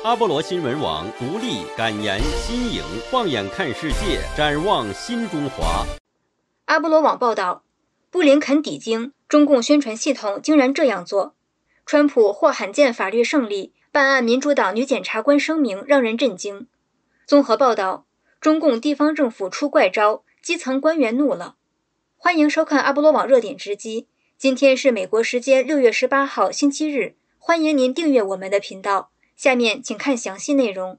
阿波罗新闻网独立、敢言、新颖，放眼看世界，展望新中华。 阿波罗网报道，布林肯抵京，中共宣传系统竟然这样做。川普获罕见法律胜利，办案民主党女检察官声明让人震惊。综合报道，中共地方政府出怪招，基层官员怒了。欢迎收看阿波罗网热点直击。今天是美国时间6月18号星期日，欢迎您订阅我们的频道。下面请看详细内容。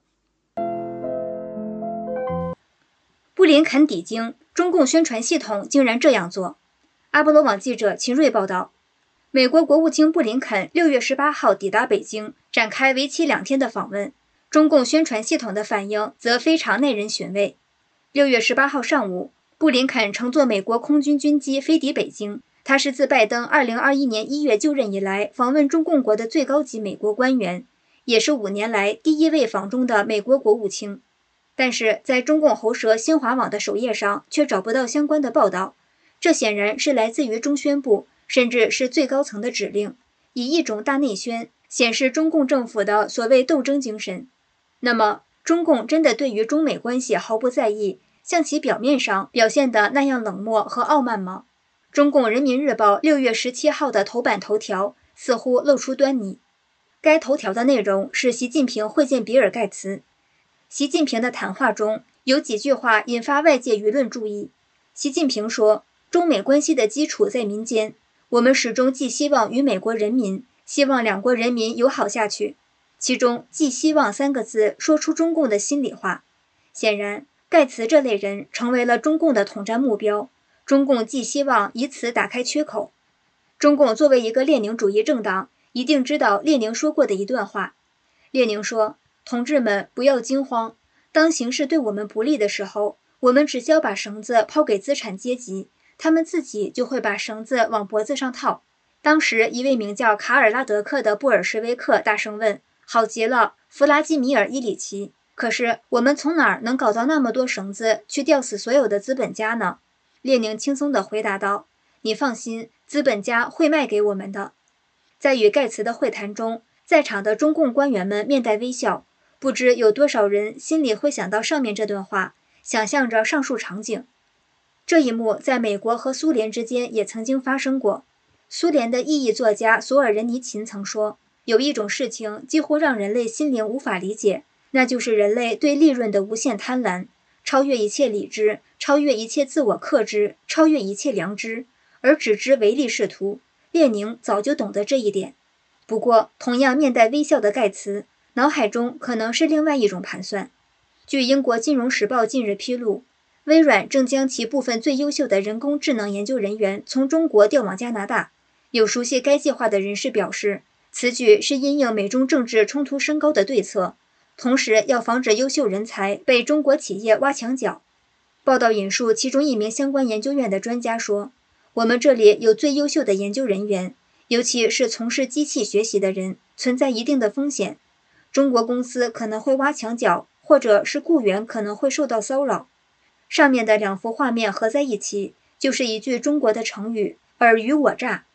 布林肯抵京，中共宣传系统竟然这样做。阿波罗网记者秦瑞报道，美国国务卿布林肯6月18号抵达北京，展开为期2天的访问。中共宣传系统的反应则非常耐人寻味。6月18号上午，布林肯乘坐美国空军军机飞抵北京。他是自拜登2021年1月就任以来访问中共国的最高级美国官员，也是5年来第一位访中的美国国务卿。但是在中共喉舌新华网的首页上却找不到相关的报道，这显然是来自于中宣部，甚至是最高层的指令，以一种大内宣显示中共政府的所谓斗争精神。那么，中共真的对于中美关系毫不在意，像其表面上表现的那样冷漠和傲慢吗？中共人民日报6月17号的头版头条似乎露出端倪。该头条的内容是习近平会见比尔盖茨。习近平的谈话中有几句话引发外界舆论注意。习近平说，中美关系的基础在民间，我们始终寄希望于美国人民，希望两国人民友好下去。其中寄希望3个字说出中共的心里话。显然，盖茨这类人成为了中共的统战目标，中共寄希望以此打开缺口。中共作为一个列宁主义政党，一定知道列宁说过的一段话。列宁说，同志们不要惊慌，当形势对我们不利的时候，我们只需要把绳子抛给资产阶级，他们自己就会把绳子往脖子上套。当时一位名叫卡尔拉德克的布尔什维克大声问，好极了，弗拉基米尔·伊里奇，可是我们从哪儿能搞到那么多绳子去吊死所有的资本家呢？列宁轻松地回答道，你放心，资本家会卖给我们的。在与盖茨的会谈中，在场的中共官员们面带微笑，不知有多少人心里会想到上面这段话，想象着上述场景。这一幕在美国和苏联之间也曾经发生过。苏联的意义作家索尔仁尼琴曾说，有一种事情几乎让人类心灵无法理解，那就是人类对利润的无限贪婪，超越一切理智，超越一切自我克制，超越一切良知，而只知唯利是图。列宁早就懂得这一点。不过，同样面带微笑的盖茨，脑海中可能是另外一种盘算。据英国《金融时报》近日披露，微软正将其部分最优秀的人工智能研究人员从中国调往加拿大。有熟悉该计划的人士表示，此举是因应美中政治冲突升高的对策，同时要防止优秀人才被中国企业挖墙脚。报道引述其中一名相关研究院的专家说，我们这里有最优秀的研究人员，尤其是从事机器学习的人，存在一定的风险。中国公司可能会挖墙脚，或者是雇员可能会受到骚扰。上面的2幅画面合在一起，就是一句中国的成语，尔虞我诈。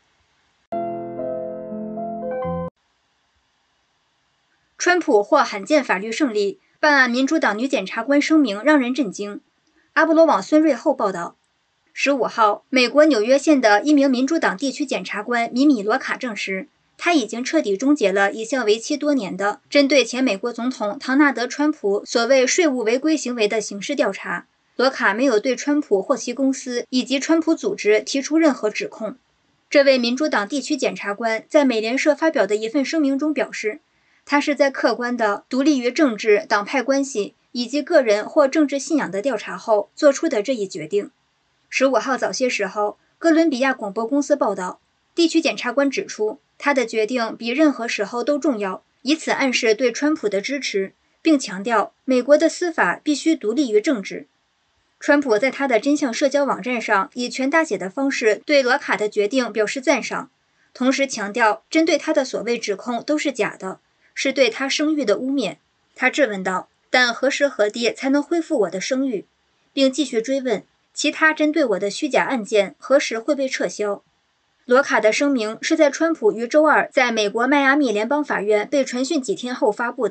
川普获罕见法律胜利，办案民主党女检察官声明让人震惊。阿波罗网孙瑞厚报道，15号，美国纽约县的一名民主党地区检察官米米罗卡证实，他已经彻底终结了一项为期多年的针对前美国总统唐纳德·川普所谓税务违规行为的刑事调查。罗卡没有对川普或其公司以及川普组织提出任何指控。这位民主党地区检察官在美联社发表的一份声明中表示，他是在客观的、独立于政治、党派关系以及个人或政治信仰的调查后做出的这一决定。15号早些时候，哥伦比亚广播公司报道，地区检察官指出，他的决定比任何时候都重要，以此暗示对川普的支持，并强调美国的司法必须独立于政治。川普在他的真相社交网站上以全大写的方式对罗卡的决定表示赞赏，同时强调针对他的所谓指控都是假的，是对他声誉的污蔑。他质问道，但何时何地才能恢复我的声誉？并继续追问，其他针对我的虚假案件何时会被撤销？罗卡的声明是在川普于周二在美国迈阿密联邦法院被传讯几天后发布的。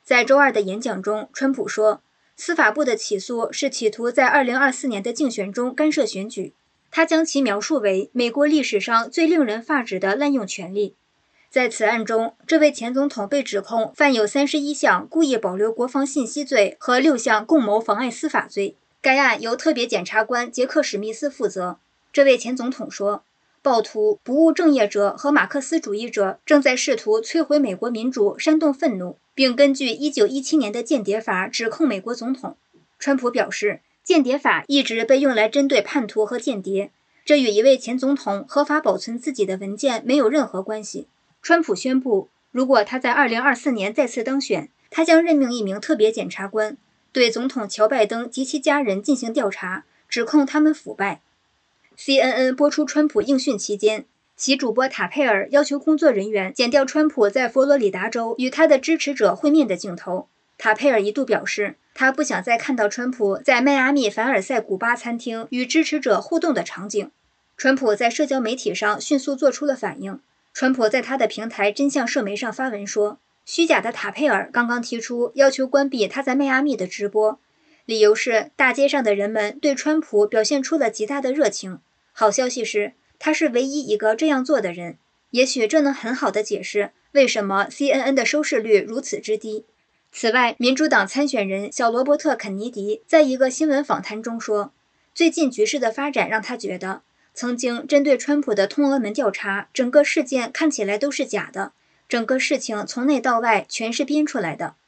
在周二的演讲中，川普说，司法部的起诉是企图在2024年的竞选中干涉选举，他将其描述为美国历史上最令人发指的滥用权力。在此案中，这位前总统被指控犯有31项故意保留国防信息罪和6项共谋妨碍司法罪。该案由特别检察官杰克·史密斯负责。这位前总统说，暴徒、不务正业者和马克思主义者正在试图摧毁美国民主，煽动愤怒，并根据1917年的间谍法指控美国总统。川普表示，间谍法一直被用来针对叛徒和间谍，这与一位前总统合法保存自己的文件没有任何关系。川普宣布，如果他在2024年再次当选，他将任命一名特别检察官，对总统乔拜登及其家人进行调查，指控他们腐败。CNN 播出川普应讯期间，其主播塔佩尔要求工作人员剪掉川普在佛罗里达州与他的支持者会面的镜头。塔佩尔一度表示，他不想再看到川普在迈阿密凡尔赛古巴餐厅与支持者互动的场景。川普在社交媒体上迅速做出了反应。川普在他的平台真相社媒上发文说，虚假的塔佩尔刚刚提出要求关闭他在迈阿密的直播，理由是大街上的人们对川普表现出了极大的热情。好消息是，他是唯一一个这样做的人。也许这能很好地解释为什么 CNN 的收视率如此之低。此外，民主党参选人小罗伯特·肯尼迪在一个新闻访谈中说，最近局势的发展让他觉得，曾经针对川普的通俄门调查，整个事件看起来都是假的，整个事情从内到外全是编出来的。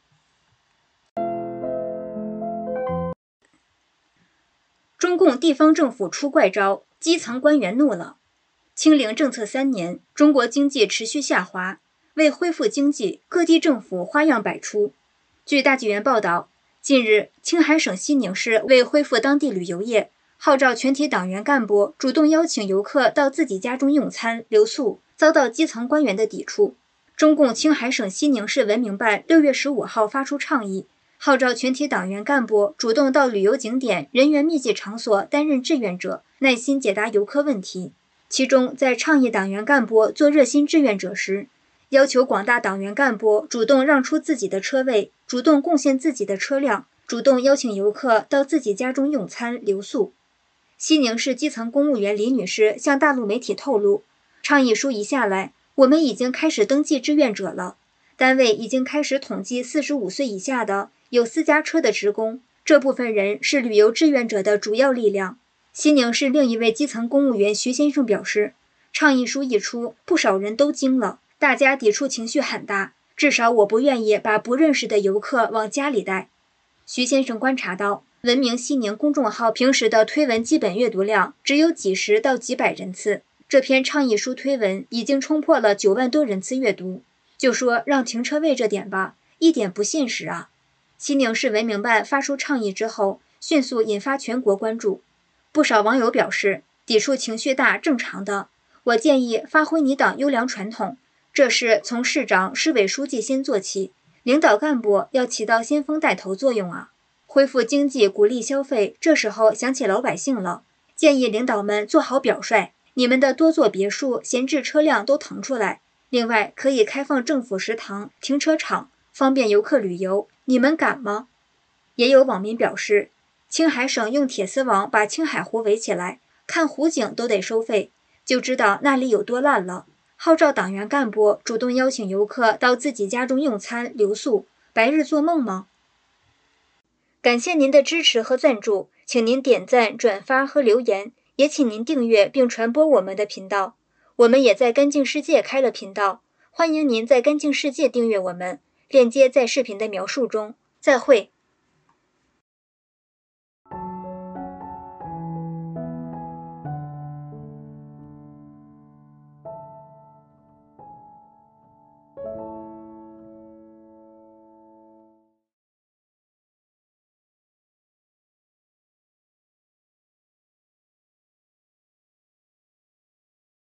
中共地方政府出怪招，基层官员怒了。清零政策3年，中国经济持续下滑，为恢复经济，各地政府花样百出。据大纪元报道，近日，青海省西宁市为恢复当地旅游业，号召全体党员干部主动邀请游客到自己家中用餐留宿，遭到基层官员的抵触。中共青海省西宁市文明办6月15号发出倡议，号召全体党员干部主动到旅游景点、人员密集场所担任志愿者，耐心解答游客问题。其中，在倡议党员干部做热心志愿者时，要求广大党员干部主动让出自己的车位，主动贡献自己的车辆，主动邀请游客到自己家中用餐留宿。西宁市基层公务员李女士向大陆媒体透露，倡议书一下来，我们已经开始登记志愿者了，单位已经开始统计45岁以下的有私家车的职工，这部分人是旅游志愿者的主要力量。西宁市另一位基层公务员徐先生表示，倡议书一出，不少人都惊了，大家抵触情绪很大，至少我不愿意把不认识的游客往家里带。徐先生观察到，文明西宁公众号平时的推文基本阅读量只有几十到几百人次，这篇倡议书推文已经冲破了9万多人次阅读。就说让停车位这点吧，一点不现实啊。西宁市文明办发出倡议之后，迅速引发全国关注。不少网友表示，抵触情绪大，正常的。我建议发挥你党优良传统，这是从市长、市委书记先做起，领导干部要起到先锋带头作用啊。恢复经济，鼓励消费，这时候想起老百姓了。建议领导们做好表率，你们的多座别墅、闲置车辆都腾出来。另外，可以开放政府食堂、停车场，方便游客旅游，你们敢吗？也有网民表示，青海省用铁丝网把青海湖围起来，看湖景都得收费，就知道那里有多烂了。号召党员干部主动邀请游客到自己家中用餐留宿，白日做梦吗？感谢您的支持和赞助，请您点赞、转发和留言，也请您订阅并传播我们的频道。我们也在干净世界开了频道，欢迎您在干净世界订阅我们，链接在视频的描述中。再会。